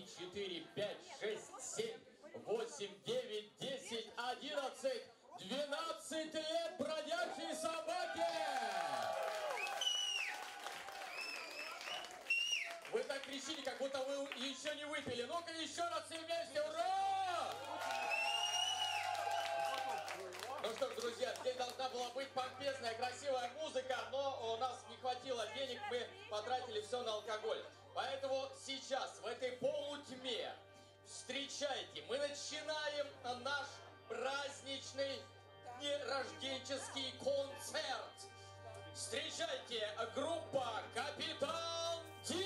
3, 4, 5, 6, 7, 8, 9, 10, 11, 12 лет бродячей собаки! Вы так кричите, как будто вы еще не выпили. Ну-ка еще раз все вместе, ура! Ну что ж, друзья, здесь должна была быть помпезная, красивая музыка, но у нас не хватило денег, мы потратили все на алкоголь. Поэтому сейчас, в этой полутьме, встречайте, мы начинаем наш праздничный рождественский концерт. Встречайте, группа «Капитан Ди».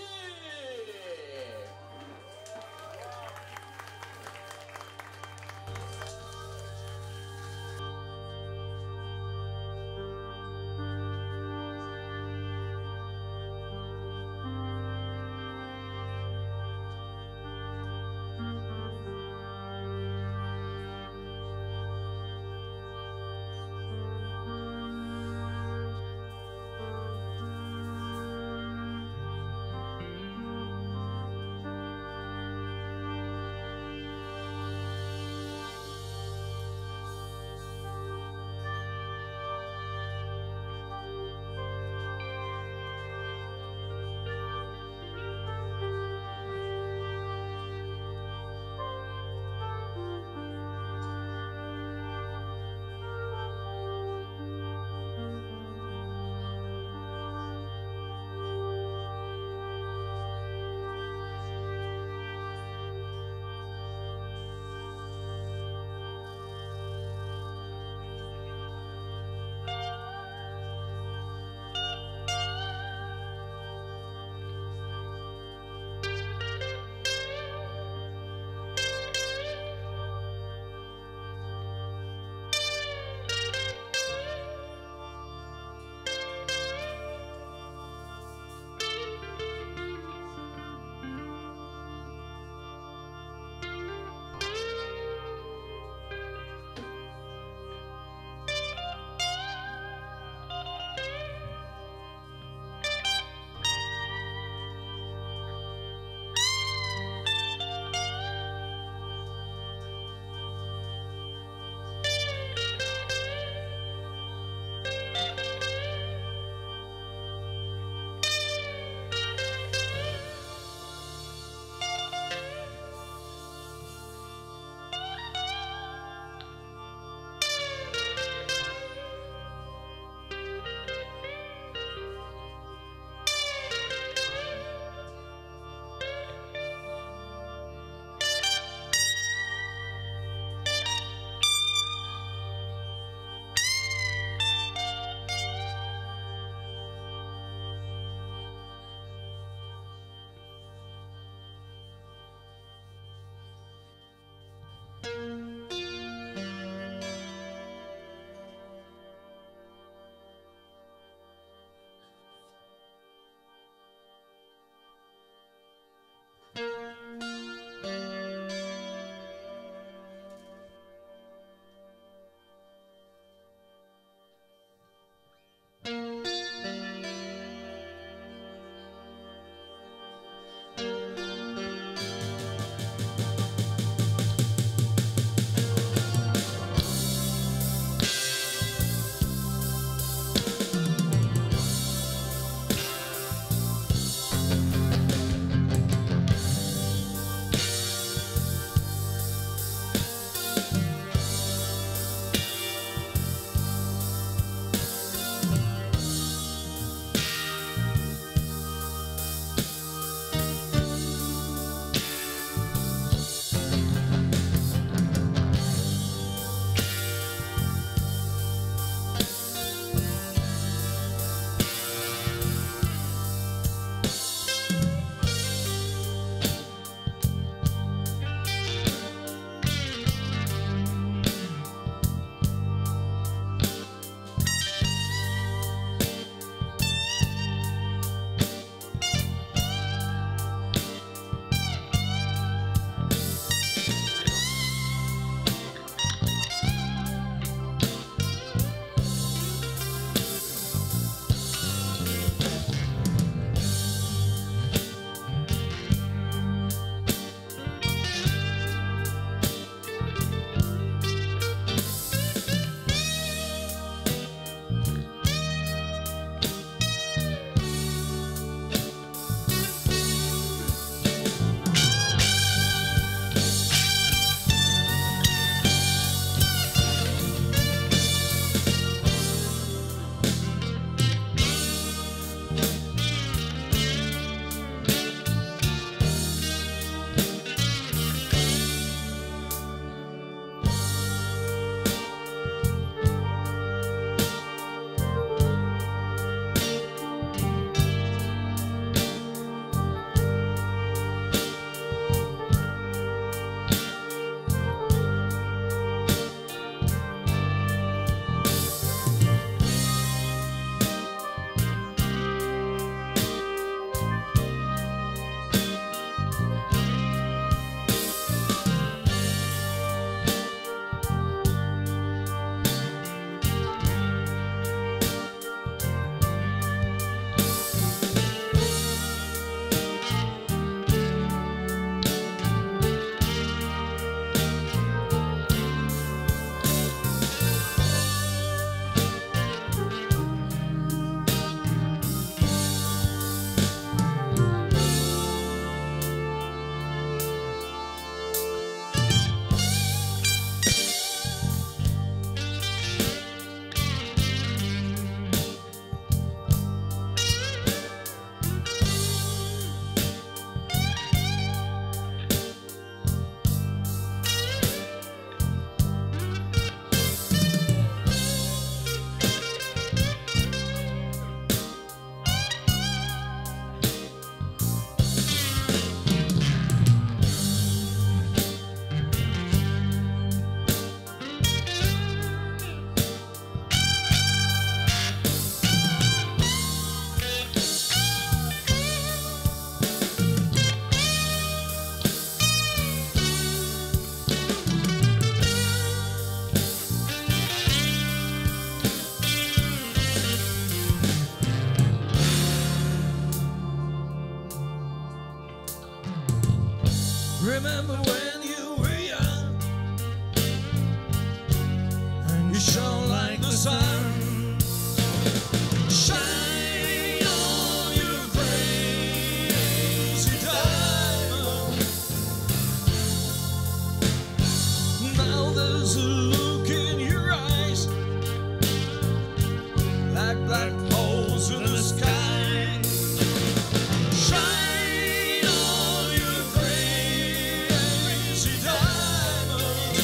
Remember when you were young and you shone like the sun. Shine on your crazy diamond. Now there's a look in your eyes like black holes in the sky. Shine on your crazy diamond.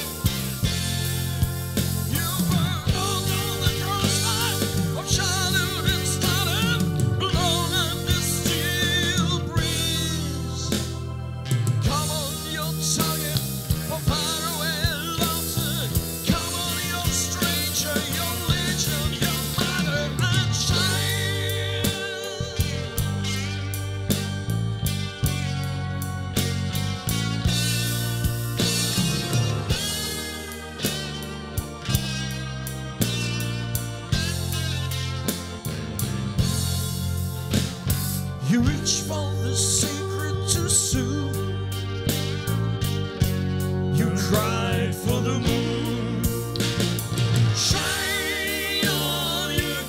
You burn on the crossfire of childhood and stardom, blown under steel breeze. Come on, your target for faraway laughter. Come on, your stranger, your legend, your mother, and shine. You reach for the secret to soothe. You cried for the moon. Shine on your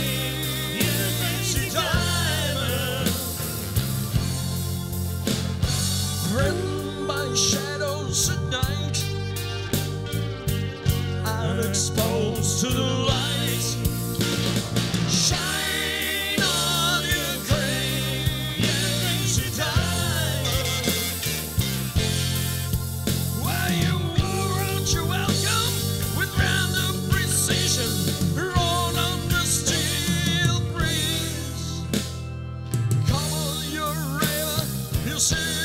crazy diamond. Threatened by shadows at night and exposed to the light. Shine on your crazy diamond. Where you wore out your welcome with random precision, rolled under steel breeze. Come on, your river, you see.